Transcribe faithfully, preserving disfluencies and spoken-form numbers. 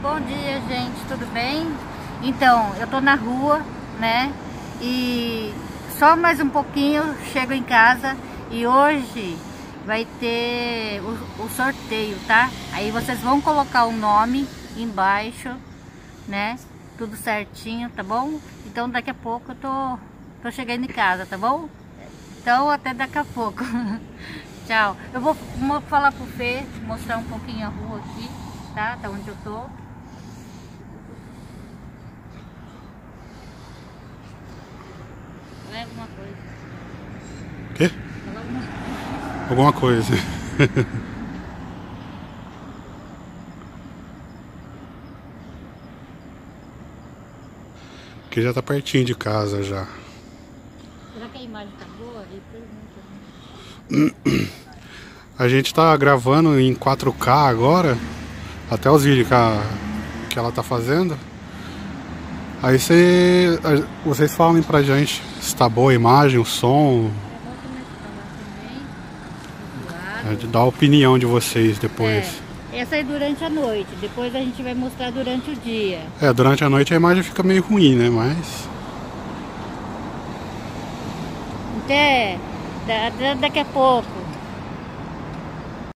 Bom dia, gente, tudo bem? Então, eu tô na rua, né? E só mais um pouquinho chego em casa e hoje vai ter o, o sorteio, tá? Aí vocês vão colocar o nome embaixo, né? Tudo certinho, tá bom? Então daqui a pouco eu tô, tô chegando em casa, tá bom? Então até daqui a pouco. Tchau. Eu vou, vou falar pro Fê, mostrar um pouquinho a rua aqui, tá? Tá onde eu tô. Não é alguma coisa. Quê? Fala alguma coisa. Alguma coisa. Que já tá pertinho de casa já. Será que a imagem tá boa? Ele pergunta, né? A gente tá gravando em quatro K agora. Até os vídeos que, a, que ela tá fazendo. Aí cê, a, vocês falem pra gente se tá boa a imagem, o som. É, dá a opinião de vocês depois. É, essa é durante a noite, depois a gente vai mostrar durante o dia. É, durante a noite a imagem fica meio ruim, né? Mas... Até, da, daqui a pouco.